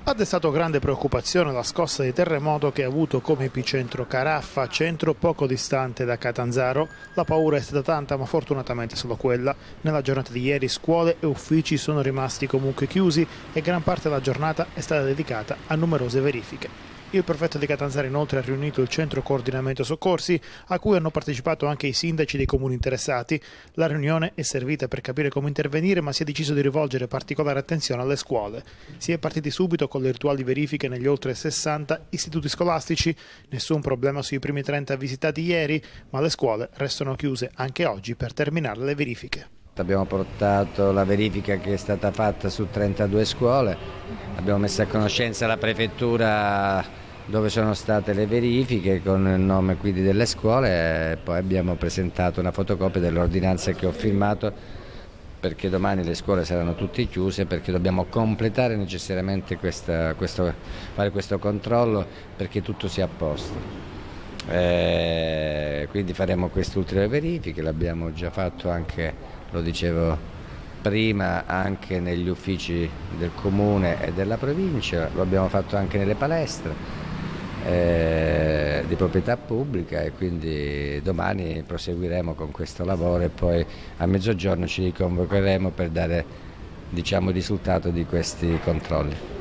Ha destato grande preoccupazione la scossa di terremoto che ha avuto come epicentro Caraffa, centro poco distante da Catanzaro. La paura è stata tanta, ma fortunatamente solo quella. Nella giornata di ieri scuole e uffici sono rimasti comunque chiusi e gran parte della giornata è stata dedicata a numerose verifiche. Il prefetto di Catanzaro inoltre ha riunito il centro coordinamento soccorsi, a cui hanno partecipato anche i sindaci dei comuni interessati. La riunione è servita per capire come intervenire, ma si è deciso di rivolgere particolare attenzione alle scuole. Si è partiti subito con le rituali verifiche negli oltre 60 istituti scolastici. Nessun problema sui primi 30 visitati ieri, ma le scuole restano chiuse anche oggi per terminare le verifiche. Abbiamo portato la verifica che è stata fatta su 32 scuole, abbiamo messo a conoscenza la prefettura dove sono state le verifiche con il nome quindi delle scuole e poi abbiamo presentato una fotocopia dell'ordinanza che ho firmato perché domani le scuole saranno tutte chiuse, perché dobbiamo completare necessariamente fare questo controllo perché tutto sia a posto. Quindi faremo queste ultime verifiche, l'abbiamo già fatto anche, lo dicevo prima, anche negli uffici del comune e della provincia, lo abbiamo fatto anche nelle palestre di proprietà pubblica e quindi domani proseguiremo con questo lavoro e poi a mezzogiorno ci riconvocheremo per dare, diciamo, il risultato di questi controlli.